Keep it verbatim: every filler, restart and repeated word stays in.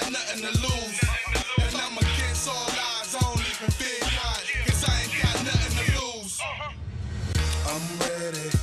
got nothing to lose. And I'm against all odds, I don't even fear God, cause I ain't got nothing to lose. I'm ready,